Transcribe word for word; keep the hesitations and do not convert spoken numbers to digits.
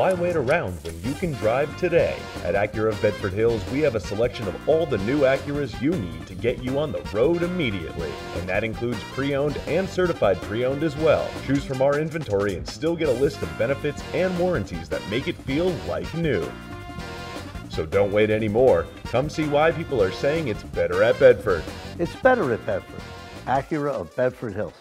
Why wait around when you can drive today? At Acura of Bedford Hills, we have a selection of all the new Acuras you need to get you on the road immediately. And that includes pre-owned and certified pre-owned as well. Choose from our inventory and still get a list of benefits and warranties that make it feel like new. So don't wait anymore. Come see why people are saying it's better at Bedford. It's better at Bedford. Acura of Bedford Hills.